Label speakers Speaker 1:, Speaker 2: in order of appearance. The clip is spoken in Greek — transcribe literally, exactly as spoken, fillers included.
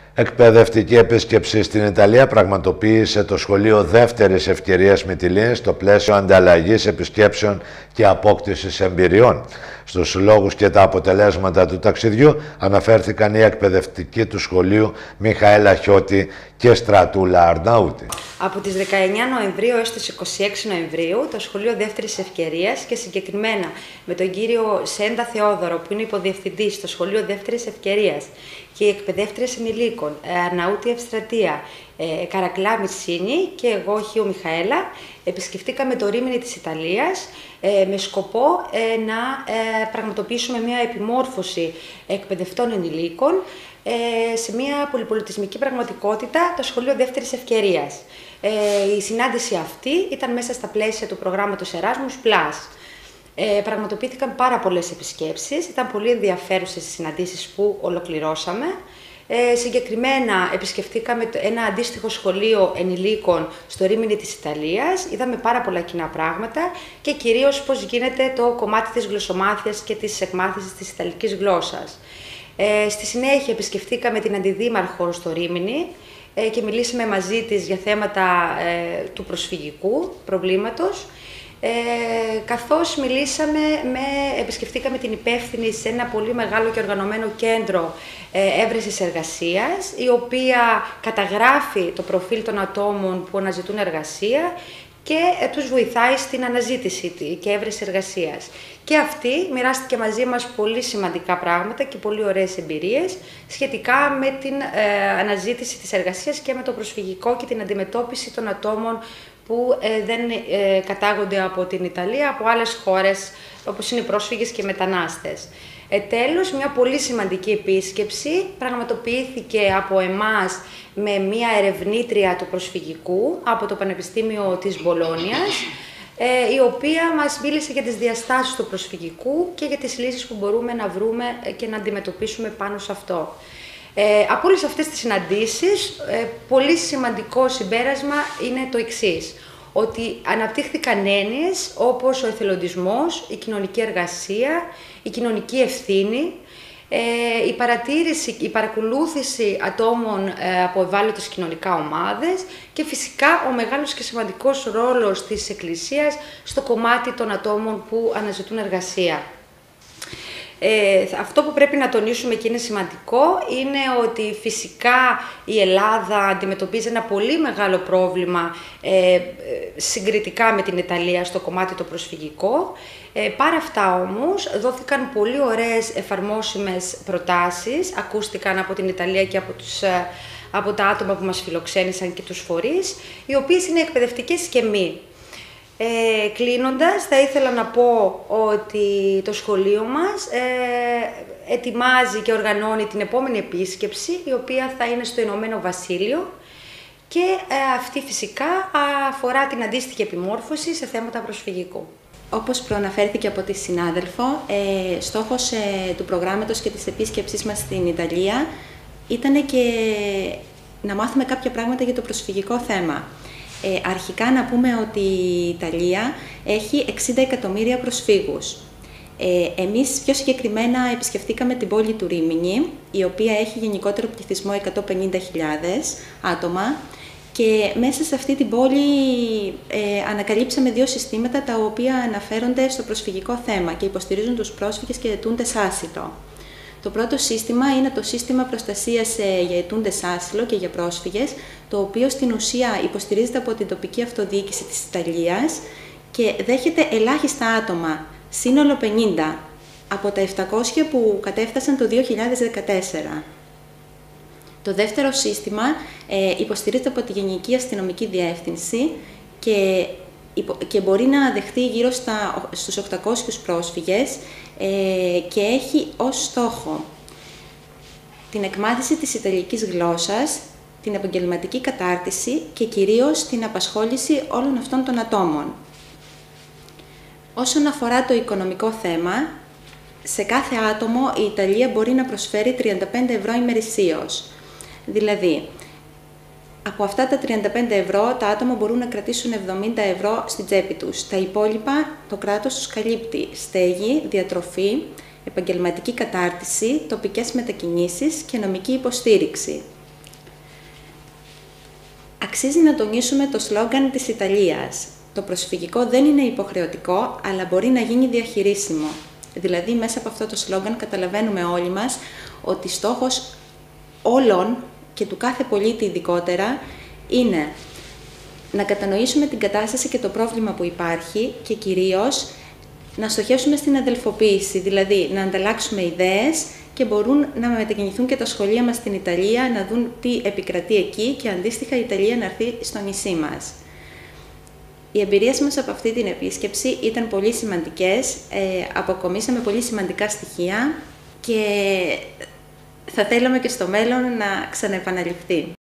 Speaker 1: Εκπαιδευτική επίσκεψη στην Ιταλία πραγματοποίησε το Σχολείο Δεύτερης Ευκαιρίας Μυτιλήνης στο πλαίσιο ανταλλαγής επισκέψεων και απόκτησης εμπειριών. Στους λόγους και τα αποτελέσματα του ταξιδιού αναφέρθηκαν οι εκπαιδευτικοί του σχολείου Μιχαέλα Χιώτη και Στρατούλα Αρναούτη.
Speaker 2: Από τις δεκαεννιά Νοεμβρίου έως τις είκοσι έξι Νοεμβρίου, το Σχολείο Δεύτερης Ευκαιρίας και συγκεκριμένα με τον κύριο Σέντα Θεόδωρο, που είναι υποδιευθυντής στο Σχολείο Δεύτερης Ευκαιρίας, και οι εκπαιδεύτριες ενηλίκων Αρναούτη Ευστρατεία, Καρακλά Μιτσίνη και εγώ Χίου Μιχαέλα, επισκεφτήκαμε το Ρίμινι της Ιταλίας με σκοπό να πραγματοποιήσουμε μια επιμόρφωση εκπαιδευτών ενηλίκων σε μια πολυπολιτισμική πραγματικότητα, το Σχολείο Δεύτερης Ευκαιρίας. Η συνάντηση αυτή ήταν μέσα στα πλαίσια του προγράμματος Erasmus Plus. Ε, πραγματοποιήθηκαν πάρα πολλές επισκέψεις, ήταν πολύ ενδιαφέρουσες οι συναντήσεις που ολοκληρώσαμε. Ε, συγκεκριμένα επισκεφτήκαμε ένα αντίστοιχο σχολείο ενηλίκων στο Ρίμινι της Ιταλίας, είδαμε πάρα πολλά κοινά πράγματα και κυρίως πώς γίνεται το κομμάτι της γλωσσομάθειας και της εκμάθησης της Ιταλικής γλώσσας. Ε, στη συνέχεια επισκεφτήκαμε την Αντιδήμαρχο στο Ρίμινι ε, και μιλήσαμε μαζί της για θέματα ε, του προσφυγικού προβλήματος. Ε, καθώς μιλήσαμε, με, επισκεφτήκαμε την υπεύθυνη σε ένα πολύ μεγάλο και οργανωμένο κέντρο ε, έβρεσης εργασίας, η οποία καταγράφει το προφίλ των ατόμων που αναζητούν εργασία και ε, τους βοηθάει στην αναζήτηση και έβρεση εργασίας. Και αυτή μοιράστηκε μαζί μας πολύ σημαντικά πράγματα και πολύ ωραίες εμπειρίες σχετικά με την ε, αναζήτηση της εργασίας και με το προσφυγικό και την αντιμετώπιση των ατόμων που ε, δεν ε, κατάγονται από την Ιταλία, από άλλες χώρες όπως είναι οι πρόσφυγες και οι μετανάστες. Ε, τέλος, μια πολύ σημαντική επίσκεψη πραγματοποιήθηκε από εμάς με μια ερευνήτρια του προσφυγικού από το Πανεπιστήμιο της Μπολόνιας, ε, η οποία μας μίλησε για τις διαστάσεις του προσφυγικού και για τις λύσεις που μπορούμε να βρούμε και να αντιμετωπίσουμε πάνω σε αυτό. Ε, από όλες αυτές τις συναντήσεις, ε, πολύ σημαντικό συμπέρασμα είναι το εξής, ότι αναπτύχθηκαν έννοιες όπως ο εθελοντισμός, η κοινωνική εργασία, η κοινωνική ευθύνη, ε, η παρατήρηση, η παρακολούθηση ατόμων ε, από ευάλωτες κοινωνικά ομάδες και φυσικά ο μεγάλος και σημαντικός ρόλος της Εκκλησίας στο κομμάτι των ατόμων που αναζητούν εργασία. Ε, αυτό που πρέπει να τονίσουμε και είναι σημαντικό είναι ότι φυσικά η Ελλάδα αντιμετωπίζει ένα πολύ μεγάλο πρόβλημα ε, συγκριτικά με την Ιταλία στο κομμάτι το προσφυγικό. Ε, παρά αυτά όμως δόθηκαν πολύ ωραίες εφαρμόσιμες προτάσεις, ακούστηκαν από την Ιταλία και από, τους, από τα άτομα που μας φιλοξένησαν και τους φορείς, οι οποίες είναι εκπαιδευτικές και μη. Ε, κλείνοντας, θα ήθελα να πω ότι το σχολείο μας ε, ετοιμάζει και οργανώνει την επόμενη επίσκεψη, η οποία θα είναι στο Ηνωμένο Βασίλειο και ε, αυτή φυσικά αφορά την αντίστοιχη επιμόρφωση σε θέματα προσφυγικού.
Speaker 3: Όπως προαναφέρθηκε από τη συνάδελφο, ε, στόχος ε, του προγράμματος και της επίσκεψής μας στην Ιταλία ήταν και να μάθουμε κάποια πράγματα για το προσφυγικό θέμα. Ε, αρχικά να πούμε ότι η Ιταλία έχει εξήντα εκατομμύρια προσφύγους. Ε, εμείς πιο συγκεκριμένα επισκεφτήκαμε την πόλη του Ρίμινι, η οποία έχει γενικότερο πληθυσμό εκατόν πενήντα χιλιάδες άτομα και μέσα σε αυτή την πόλη ε, ανακαλύψαμε δύο συστήματα τα οποία αναφέρονται στο προσφυγικό θέμα και υποστηρίζουν τους πρόσφυγες και αιτούντες άσυλο. Το πρώτο σύστημα είναι το σύστημα προστασίας για αιτούντες άσυλο και για πρόσφυγες, το οποίο στην ουσία υποστηρίζεται από την τοπική αυτοδιοίκηση της Ιταλίας και δέχεται ελάχιστα άτομα, σύνολο πενήντα, από τα επτακόσια που κατέφτασαν το δύο χιλιάδες δεκατέσσερα. Το δεύτερο σύστημα ε, υποστηρίζεται από τη Γενική Αστυνομική Διεύθυνση και, και μπορεί να δεχτεί γύρω στα, στους οκτακόσιους πρόσφυγες ε, και έχει ως στόχο την εκμάθηση της Ιταλικής γλώσσας, την επαγγελματική κατάρτιση και κυρίως την απασχόληση όλων αυτών των ατόμων. Όσον αφορά το οικονομικό θέμα, σε κάθε άτομο η Ιταλία μπορεί να προσφέρει τριάντα πέντε ευρώ ημερησίως. Δηλαδή, από αυτά τα τριάντα πέντε ευρώ τα άτομα μπορούν να κρατήσουν εβδομήντα ευρώ στην τσέπη τους. Τα υπόλοιπα το κράτος τους καλύπτει στέγη, διατροφή, επαγγελματική κατάρτιση, τοπικές μετακινήσεις και νομική υποστήριξη. Αξίζει να τονίσουμε το σλόγγαν της Ιταλίας. Το προσφυγικό δεν είναι υποχρεωτικό, αλλά μπορεί να γίνει διαχειρίσιμο. Δηλαδή, μέσα από αυτό το σλόγγαν καταλαβαίνουμε όλοι μας ότι στόχος όλων και του κάθε πολίτη ειδικότερα είναι να κατανοήσουμε την κατάσταση και το πρόβλημα που υπάρχει και κυρίως να στοχεύσουμε στην αδελφοποίηση, δηλαδή να ανταλλάξουμε ιδέες και μπορούν να μετακινηθούν και τα σχολεία μας στην Ιταλία, να δουν τι επικρατεί εκεί και αντίστοιχα η Ιταλία να έρθει στο νησί μας. Οι εμπειρίες μας από αυτή την επίσκεψη ήταν πολύ σημαντικές, ε, αποκομίσαμε πολύ σημαντικά στοιχεία και θα θέλαμε και στο μέλλον να ξαναεπαναληφθεί.